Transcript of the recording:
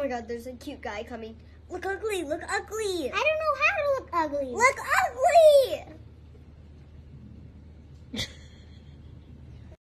my god, there's a cute guy coming. Look ugly, look ugly. I don't know how to look ugly. Look ugly!